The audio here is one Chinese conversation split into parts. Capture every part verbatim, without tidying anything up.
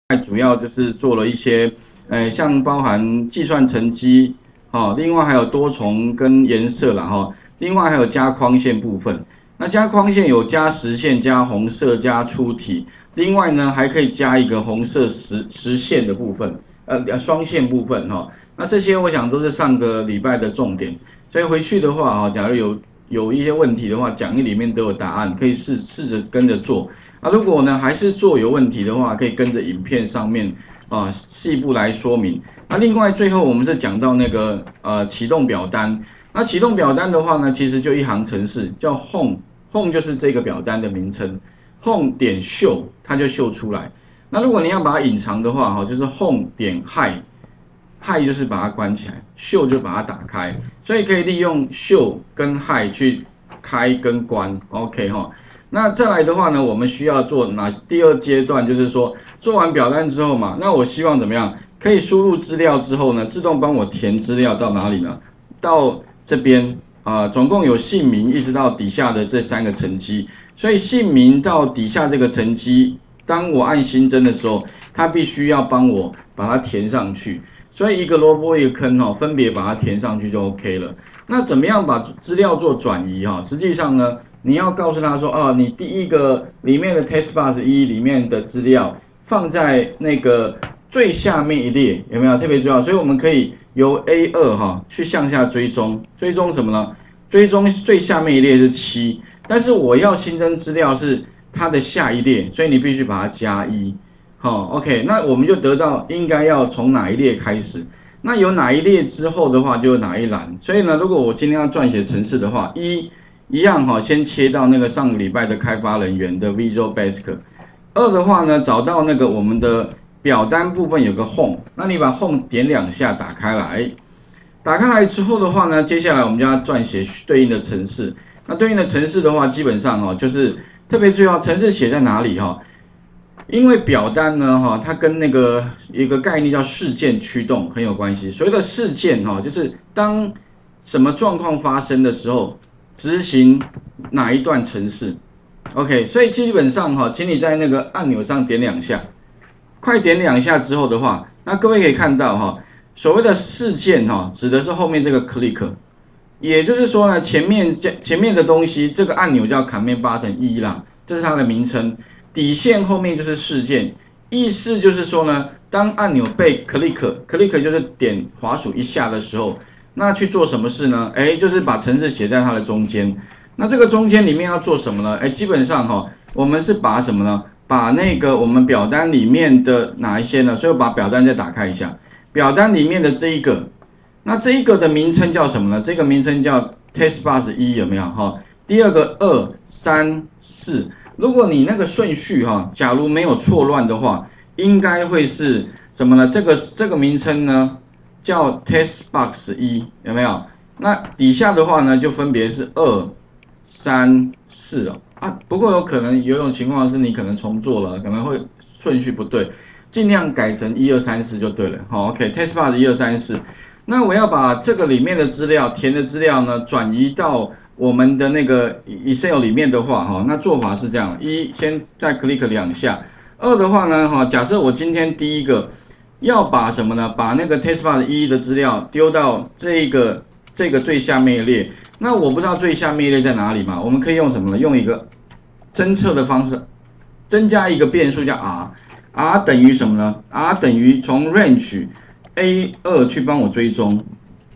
主要就是做了一些，呃，像包含计算乘积，哦，另外还有多重跟颜色啦，哈、哦，另外还有加框线部分。那加框线有加实线、加红色、加粗体，另外呢还可以加一个红色实实线的部分，呃，双线部分哈、哦。那这些我想都是上个礼拜的重点，所以回去的话哈、哦，假如有有一些问题的话，讲义里面都有答案，可以试试着跟着做。啊，如果呢还是做有问题的话，可以跟着影片上面啊细部来说明。那另外最后我们是讲到那个呃启动表单。那启动表单的话呢，其实就一行程式叫 home，home 就是这个表单的名称 ，home 点 show 它就秀出来。那如果你要把它隐藏的话，哈，就是 home 点 hide，hide 就是把它关起来 ，show 就把它打开，所以可以利用 show 跟 hide 去开跟关 ，OK 哈。那再来的话呢，我们需要做哪第二阶段，就是说做完表单之后嘛，那我希望怎么样？可以输入资料之后呢，自动帮我填资料到哪里呢？到这边啊、呃，总共有姓名一直到底下的这三个层级，所以姓名到底下这个层级，当我按新增的时候，它必须要帮我把它填上去。所以一个萝卜一个坑哦，分别把它填上去就 OK 了。那怎么样把资料做转移哈？实际上呢，你要告诉他说，哦，你第一个里面的 test bus 一里面的资料放在那个最下面一列，有没有特别重要？所以我们可以由 A 二 哈去向下追踪，追踪什么呢？追踪最下面一列是七，但是我要新增资料是它的下一列，所以你必须把它加一。好 ，OK， 那我们就得到应该要从哪一列开始。那有哪一列之后的话，就有哪一栏。所以呢，如果我今天要撰写程式的话，一一样哈，先切到那个上个礼拜的开发人员的 Visual Basic。二的话呢，找到那个我们的表单部分有个 Home， 那你把 Home 点两下打开来。打开来之后的话呢，接下来我们就要撰写对应的程式。那对应的程式的话，基本上哈，就是特别重要，程式写在哪里哈？因为表单呢，哈，它跟那个一个概念叫事件驱动很有关系。所谓的事件哈，就是当什么状况发生的时候，执行哪一段程式 ，OK， 所以基本上哈，请你在那个按钮上点两下，快点两下之后的话，那各位可以看到哈，所谓的事件哈，指的是后面这个 click， 也就是说呢，前面前面的东西，这个按钮叫 command button 一啦，这是它的名称。底线后面就是事件，意思就是说呢，当按钮被 click，click 就是点滑鼠一下的时候，那去做什么事呢？哎，就是把程式写在它的中间。那这个中间里面要做什么呢？哎，基本上哈、哦，我们是把什么呢？把那个我们表单里面的哪一些呢？所以我把表单再打开一下，表单里面的这一个，那这一个的名称叫什么呢？这个名称叫 test bus 一有没有哈？第二个二三四。如果你那个顺序哈，假如没有错乱的话，应该会是什么呢？这个这个名称呢叫 test box 一，有没有？那底下的话呢，就分别是二、三、四哦啊。不过有可能有一种情况是你可能重做了，可能会顺序不对，尽量改成一二三四就对了。好 ，OK，test box 一二三四。那我要把这个里面的资料填的资料呢，转移到我们的那个 Excel 里面的话，哈，那做法是这样：一，先再 click 两下；二的话呢，哈，假设我今天第一个要把什么呢？把那个 test bus 一的资料丢到这个这个最下面一列。那我不知道最下面一列在哪里嘛？我们可以用什么呢？用一个侦测的方式，增加一个变数叫 r，r 等于什么呢 ？r 等于从 range A 二去帮我追踪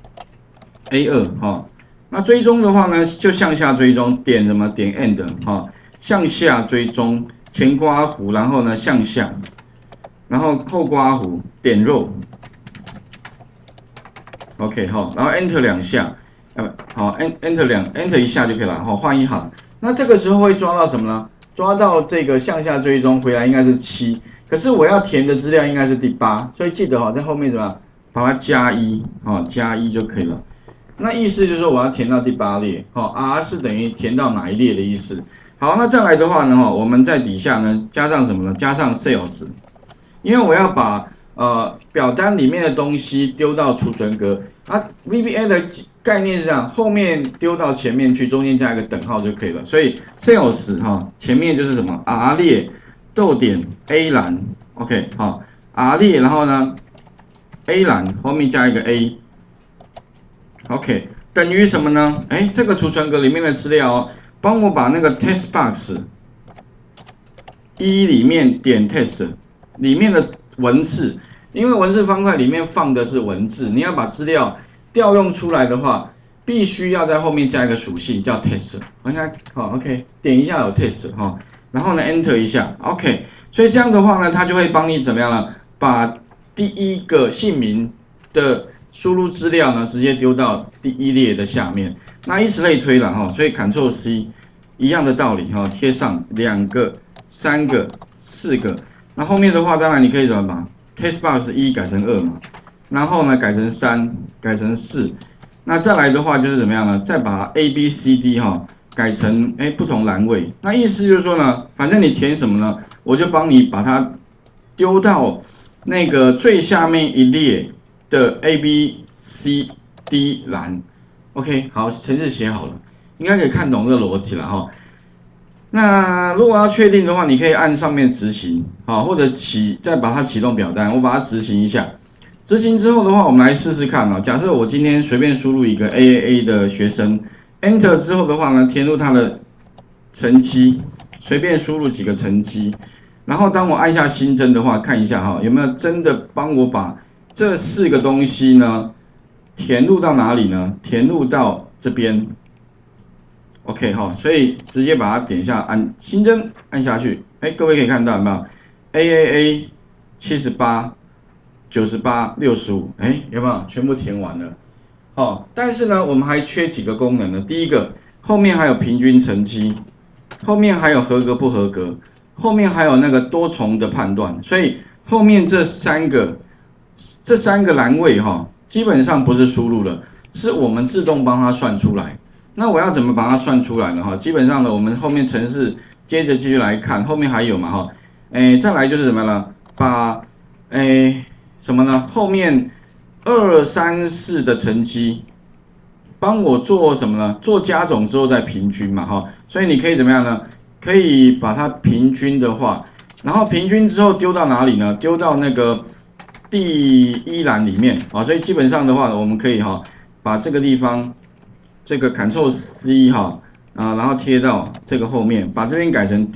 A 二哈。那追踪的话呢，就向下追踪，点什么？点 end 哈、哦，向下追踪，前刮弧，然后呢向下，然后后刮弧，点 row，OK 哈、哦，然后 enter 两下，呃，好 ，enter 两 enter 一下就可以了，好，换一行。那这个时候会抓到什么呢？抓到这个向下追踪回来应该是七，可是我要填的资料应该是第八，所以记得哈、哦，在后面怎么样，把它加一，哦，加一就可以了。那意思就是说我要填到第八列，哦 ，R 是等于填到哪一列的意思。好，那再来的话呢，哈，我们在底下呢加上什么呢？加上 sales， 因为我要把呃表单里面的东西丢到储存格啊。V B A 的概念是这样，后面丢到前面去，中间加一个等号就可以了。所以 sales 哈、哦，前面就是什么 R 列逗点 A 栏 OK， 好 ，R 列，然后呢 A 栏后面加一个 A，OK， 等于什么呢？哎，这个储存格里面的资料哦，帮我把那个 text box 一里面点 text 里面的文字，因为文字方块里面放的是文字，你要把资料调用出来的话，必须要在后面加一个属性叫 text。我看，好 ，OK， 点一下有 text 哈、哦，然后呢 Enter 一下 ，OK。所以这样的话呢，它就会帮你怎么样呢？把第一个姓名的输入资料呢，直接丢到第一列的下面。那以此类推了哈。所以 Ctrl C 一样的道理哈，贴上两个、三个、四个。那后面的话，当然你可以怎么把 text box 一改成二嘛，然后呢改成三，改成四。那再来的话就是怎么样呢？再把 A B C D 哈改成哎不同栏位。那意思就是说呢，反正你填什么呢，我就帮你把它丢到那个最下面一列的 A B C D 栏。OK， 好，程式写好了，应该可以看懂这个逻辑了哈。那如果要确定的话，你可以按上面执行，好，或者启再把它启动表单，我把它执行一下。执行之后的话，我们来试试看哦。假设我今天随便输入一个 A A A 的学生 ，Enter 之后的话呢，填入他的成绩，随便输入几个成绩，然后当我按下新增的话，看一下哈，有没有真的帮我把这四个东西呢填入到哪里呢？填入到这边。OK 哈，所以直接把它点一下，按新增，按下去，哎，各位可以看到有没有 ？A A A 七十八、九十八、六十五，哎，有没有全部填完了？哦，但是呢，我们还缺几个功能呢？第一个，后面还有平均成绩，后面还有合格不合格，后面还有那个多重的判断，所以后面这三个这三个栏位哈、哦，基本上不是输入了，是我们自动帮它算出来。那我要怎么把它算出来呢？哈，基本上呢，我们后面程式接着继续来看，后面还有嘛哈，诶，再来就是什么呢？把诶什么呢？后面二三四的成绩，帮我做什么呢？做加总之后再平均嘛哈，所以你可以怎么样呢？可以把它平均的话，然后平均之后丢到哪里呢？丢到那个第一栏里面啊，所以基本上的话，我们可以哈把这个地方。这个 Ctrl C 哈啊，然后贴到这个后面，把这边改成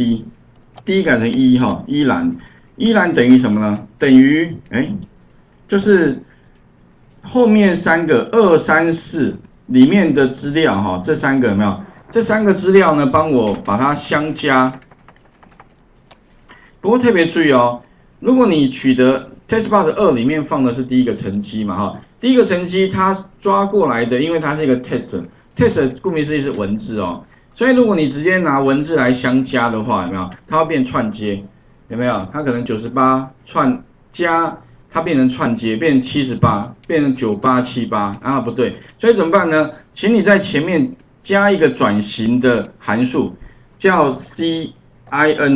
D，D 改成一哈，一栏，一栏等于什么呢？等于哎，就是后面三个二三四里面的资料哈，这三个有没有？这三个资料呢，帮我把它相加。不过特别注意哦，如果你取得 text box 二里面放的是第一个成绩嘛哈，第一个成绩它抓过来的，因为它是一个 text。text 顾名思义是文字哦，所以如果你直接拿文字来相加的话，有没有？它会变串接，有没有？它可能九十八串加，它变成串接，变成七十八，变成九八七八啊，不对，所以怎么办呢？请你在前面加一个转型的函数，叫 C I N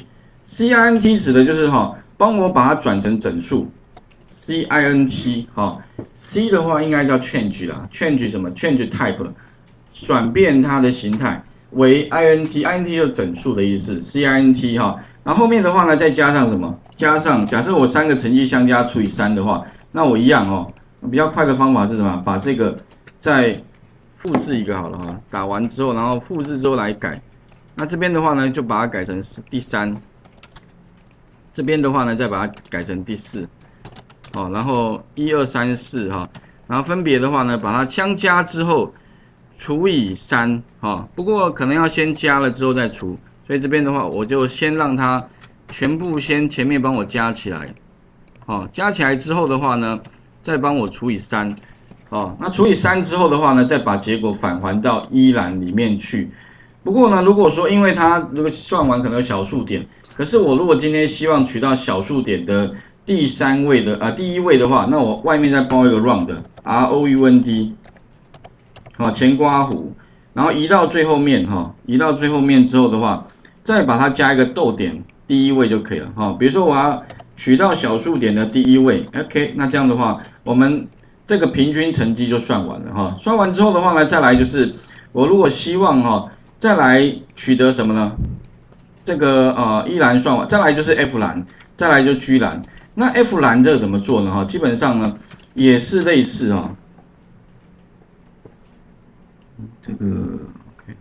T。C I N T 指的就是哈、哦，帮我把它转成整数。C I N T 哈、哦、，C 的话应该叫 change 啦 ，change 什么 ？change type， 转变它的形态为 I N T，I N T 就是整数的意思 ，C I N T 哈、哦，然后后面的话呢，再加上什么？加上假设我三个成绩相加除以三的话，那我一样哦，比较快的方法是什么？把这个再复制一个好了哈，打完之后，然后复制之后来改，那这边的话呢，就把它改成第三，这边的话呢，再把它改成第四。哦，然后一二三四哈，然后分别的话呢，把它相加之后除以三哈，不过可能要先加了之后再除，所以这边的话我就先让它全部先前面帮我加起来，哦，加起来之后的话呢，再帮我除以三，哦，那除以三之后的话呢，再把结果返还到一栏里面去。不过呢，如果说因为它如果算完可能有小数点，可是我如果今天希望取到小数点的第三位的啊、呃，第一位的话，那我外面再包一个 round，R O U N D， 好，前括弧，然后移到最后面哈，移到最后面之后的话，再把它加一个逗点，第一位就可以了哈。比如说我要取到小数点的第一位 ，OK， 那这样的话，我们这个平均成绩就算完了哈。算完之后的话呢，再来就是我如果希望哈，再来取得什么呢？这个呃一栏算完，再来就是 F 栏。 再来就居栏。那 F 栏这个怎么做呢？哈，基本上呢也是类似哈。这个 OK，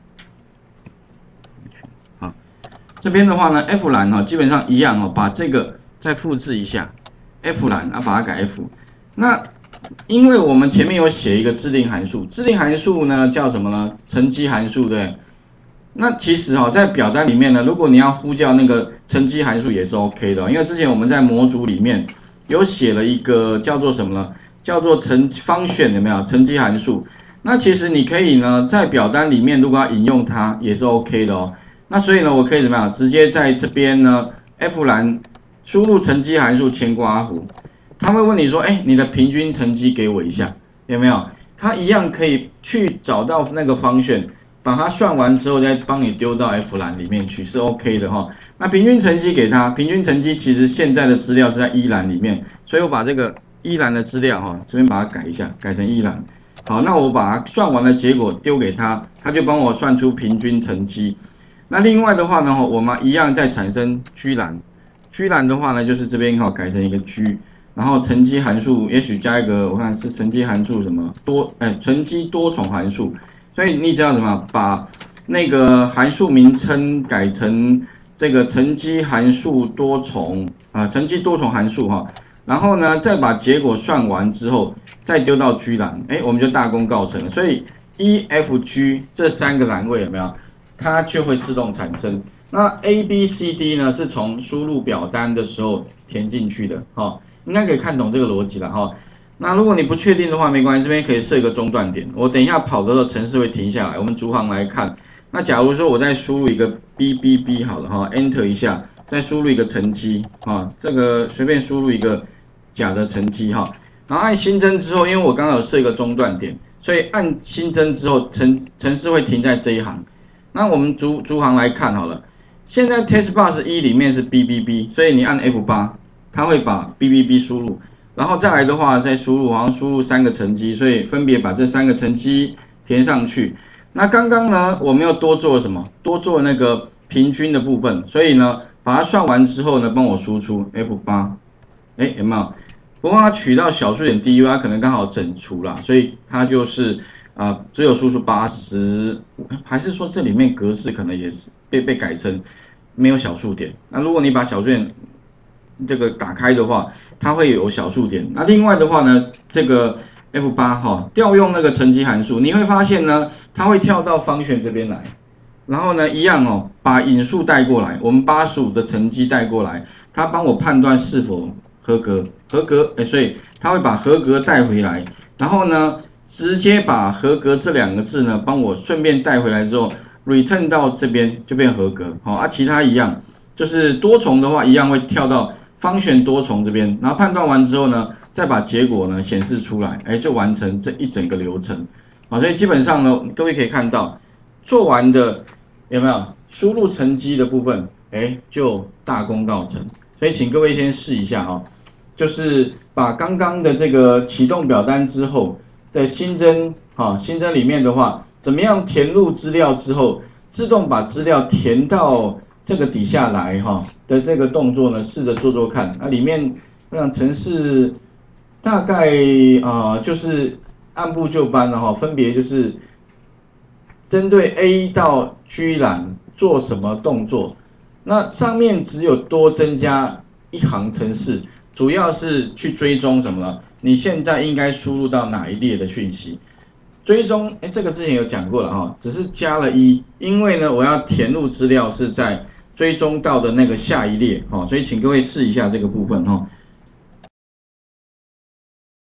好，这边的话呢 ，F 栏哈基本上一样哦，把这个再复制一下 ，F 栏啊把它改 F。那因为我们前面有写一个制定函数，制定函数呢叫什么呢？乘积函数，对。那其实哈、哦，在表单里面呢，如果你要呼叫那个乘积函数也是 OK 的，因为之前我们在模组里面有写了一个叫做什么呢？叫做乘方选有没有？乘积函数。那其实你可以呢，在表单里面如果要引用它也是 OK 的哦。那所以呢，我可以怎么样？直接在这边呢 ，F 栏输入乘积函数前括弧，他会问你说，哎，你的平均乘积给我一下，有没有？它一样可以去找到那个方选。把它算完之后，再帮你丢到 F 栏里面去，是 OK 的哈。那平均乘积给它，平均乘积其实现在的资料是在一栏里面，所以我把这个一栏的资料哈，这边把它改一下，改成一栏。好，那我把它算完的结果丢给他，他就帮我算出平均乘积。那另外的话呢，我们一样再产生居栏，居栏的话呢，就是这边哈改成一个居，然后乘积函数也许加一个，我看是乘积函数什么多，哎，乘积多重函数。所以你只要怎么把那个函数名称改成这个乘积函数多重啊，乘积多重函数哈，然后呢再把结果算完之后再丢到居栏，哎，我们就大功告成了。所以 E F G 这三个栏位有没有？它就会自动产生。那 A B C D 呢是从输入表单的时候填进去的，哈，应该可以看懂这个逻辑了哈。那如果你不确定的话，没关系，这边可以设一个中断点。我等一下跑的时候，程式会停下来。我们逐行来看。那假如说我再输入一个 B B B 好了哈 ，Enter 一下，再输入一个乘积啊，这个随便输入一个假的乘积哈，然后按新增之后，因为我刚刚有设一个中断点，所以按新增之后，程程式会停在这一行。那我们逐逐行来看好了。现在 testbus 一里面是 B B B， 所以你按 F 八， 它会把 B B B 输入。然后再来的话，再输入，好像输入三个乘积，所以分别把这三个乘积填上去。那刚刚呢，我们又多做了什么？多做那个平均的部分，所以呢，把它算完之后呢，帮我输出 F 八， 哎，有没有？不过它取到小数点 D U， 它可能刚好整除啦，所以它就是啊、呃，只有输出八十，还是说这里面格式可能也是被被改成没有小数点？那如果你把小数点这个打开的话，它会有小数点。那另外的话呢，这个 F 八 哈，调用那个乘积函数，你会发现呢，它会跳到方选这边来，然后呢，一样哦，把引数带过来，我们八十五的乘积带过来，它帮我判断是否合格，合格，哎，所以它会把合格带回来，然后呢，直接把合格这两个字呢，帮我顺便带回来之后 ，return 到这边就变合格，好啊，其他一样，就是多重的话一样会跳到方选多重这边，然后判断完之后呢，再把结果呢显示出来，哎，就完成这一整个流程，好，所以基本上呢，各位可以看到，做完的有没有输入乘积的部分，哎，就大功告成。所以请各位先试一下哈、哦，就是把刚刚的这个启动表单之后的新增，哈，新增里面的话，怎么样填入资料之后，自动把资料填到这个底下来哈的这个动作呢，试着做做看。那里面让程式大概啊、呃、就是按部就班的哈，分别就是针对 A 到 G 栏做什么动作。那上面只有多增加一行程式，主要是去追踪什么呢？你现在应该输入到哪一列的讯息？追踪，哎，这个之前有讲过了哈，只是加了一，因为呢，我要填入资料是在追踪到的那个下一列，哈，所以请各位试一下这个部分哈。